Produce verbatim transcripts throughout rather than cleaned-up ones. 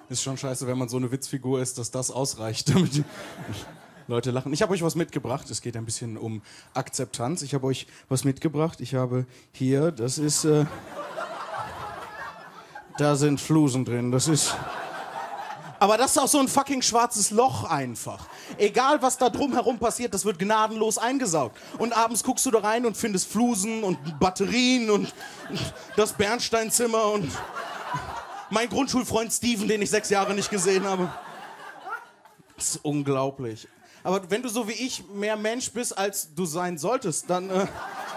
ist schon scheiße, wenn man so eine Witzfigur ist, dass das ausreicht, damit die Leute lachen. Ich habe euch was mitgebracht. Es geht ein bisschen um Akzeptanz. Ich habe euch was mitgebracht. Ich habe hier, das ist... Äh, da sind Flusen drin. Das ist... Aber das ist auch so ein fucking schwarzes Loch einfach. Egal, was da drumherum passiert, das wird gnadenlos eingesaugt. Und abends guckst du da rein und findest Flusen und Batterien und das Bernsteinzimmer und mein Grundschulfreund Steven, den ich sechs Jahre nicht gesehen habe. Das ist unglaublich. Aber wenn du so wie ich mehr Mensch bist, als du sein solltest, dann, äh,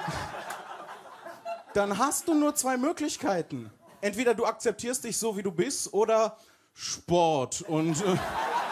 dann hast du nur zwei Möglichkeiten. Entweder du akzeptierst dich so, wie du bist, oder Sport. Und äh,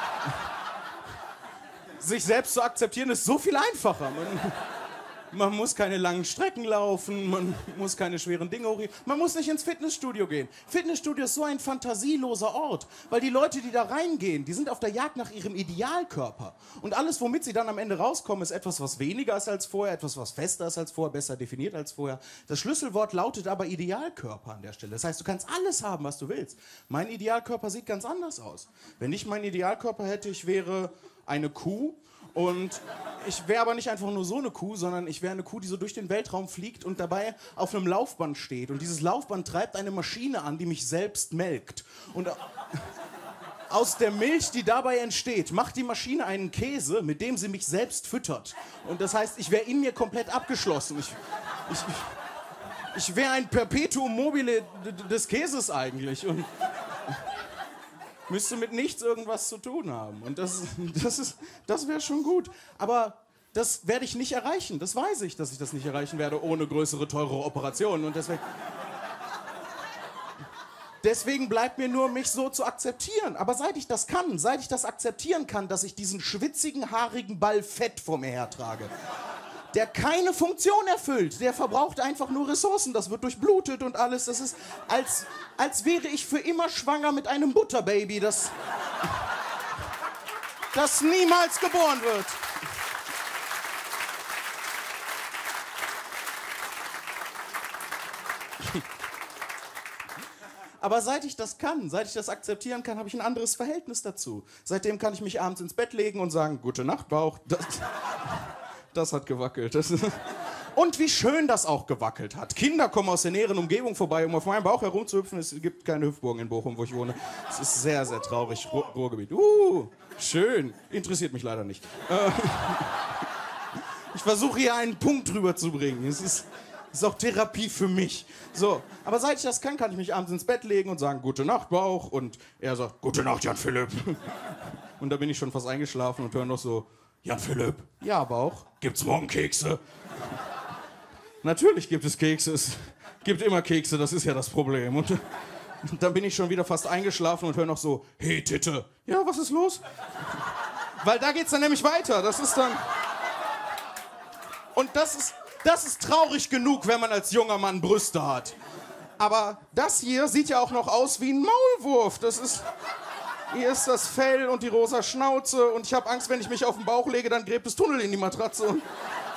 sich selbst zu akzeptieren ist so viel einfacher. Man, man muss keine langen Strecken laufen, man muss keine schweren Dinge hochheben, man muss nicht ins Fitnessstudio gehen. Fitnessstudio ist so ein fantasieloser Ort, weil die Leute, die da reingehen, die sind auf der Jagd nach ihrem Idealkörper. Und alles, womit sie dann am Ende rauskommen, ist etwas, was weniger ist als vorher, etwas, was fester ist als vorher, besser definiert als vorher. Das Schlüsselwort lautet aber Idealkörper an der Stelle. Das heißt, du kannst alles haben, was du willst. Mein Idealkörper sieht ganz anders aus. Wenn ich meinen Idealkörper hätte, ich wäre eine Kuh. Und ich wäre aber nicht einfach nur so eine Kuh, sondern ich wäre eine Kuh, die so durch den Weltraum fliegt und dabei auf einem Laufband steht. Und dieses Laufband treibt eine Maschine an, die mich selbst melkt. Und aus der Milch, die dabei entsteht, macht die Maschine einen Käse, mit dem sie mich selbst füttert. Und das heißt, ich wäre in mir komplett abgeschlossen. Ich, ich, ich wäre ein Perpetuum mobile des Käses eigentlich. Und müsste mit nichts irgendwas zu tun haben. Und das, das, ist, das wäre schon gut. Aber das werde ich nicht erreichen. Das weiß ich, dass ich das nicht erreichen werde, ohne größere, teure Operationen. Und deswegen, deswegen bleibt mir nur, mich so zu akzeptieren. Aber seit ich das kann, seit ich das akzeptieren kann, dass ich diesen schwitzigen, haarigen Ball Fett vor mir hertrage, der keine Funktion erfüllt, der verbraucht einfach nur Ressourcen, das wird durchblutet und alles, das ist, als, als wäre ich für immer schwanger mit einem Butterbaby, das, das niemals geboren wird. Aber seit ich das kann, seit ich das akzeptieren kann, habe ich ein anderes Verhältnis dazu. Seitdem kann ich mich abends ins Bett legen und sagen, gute Nacht, Bauch. Das, das hat gewackelt. Das, und wie schön das auch gewackelt hat. Kinder kommen aus der näheren Umgebung vorbei, um auf meinem Bauch herumzuhüpfen. Es gibt keine Hüpfburgen in Bochum, wo ich wohne. Es ist sehr, sehr traurig. Ruhr, Ruhrgebiet. Uh, schön. Interessiert mich leider nicht. Äh, ich versuche hier einen Punkt drüber zu bringen. Es ist... Das ist auch Therapie für mich. So, aber seit ich das kann, kann ich mich abends ins Bett legen und sagen, gute Nacht, Bauch. Und er sagt, gute Nacht, Jan-Philipp. Und da bin ich schon fast eingeschlafen und höre noch so, Jan-Philipp, ja, Bauch, gibt's morgen Kekse? Natürlich gibt es Kekse. Es gibt immer Kekse, das ist ja das Problem. Und dann bin ich schon wieder fast eingeschlafen und höre noch so, hey, Titte. Ja, was ist los? Weil da geht's dann nämlich weiter. Das ist dann... Und das ist... Das ist traurig genug, wenn man als junger Mann Brüste hat. Aber das hier sieht ja auch noch aus wie ein Maulwurf. Das ist... Hier ist das Fell und die rosa Schnauze. Und ich habe Angst, wenn ich mich auf den Bauch lege, dann gräbt es Tunnel in die Matratze. Und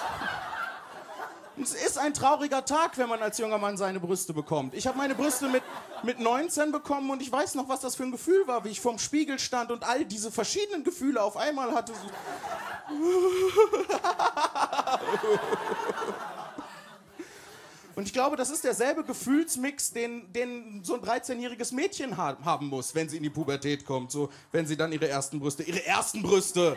es ist ein trauriger Tag, wenn man als junger Mann seine Brüste bekommt. Ich habe meine Brüste mit, mit neunzehn bekommen und ich weiß noch, was das für ein Gefühl war, wie ich vorm Spiegel stand und all diese verschiedenen Gefühle auf einmal hatte. Und ich glaube, das ist derselbe Gefühlsmix, den, den so ein dreizehnjähriges Mädchen ha- haben muss, wenn sie in die Pubertät kommt. So, wenn sie dann ihre ersten Brüste, ihre ersten Brüste...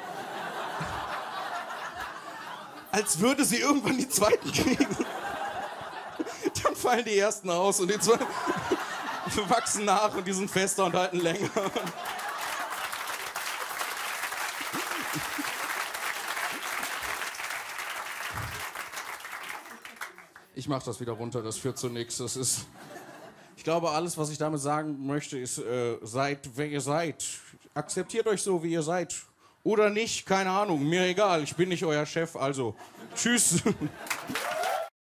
Als würde sie irgendwann die zweiten kriegen. Dann fallen die ersten aus und die zweiten wachsen nach und die sind fester und halten länger. Ich mach das wieder runter, das führt zu nichts. Das ist. Ich glaube, alles, was ich damit sagen möchte, ist, äh, seid, wer ihr seid. Akzeptiert euch so, wie ihr seid. Oder nicht, keine Ahnung, mir egal, ich bin nicht euer Chef, also tschüss.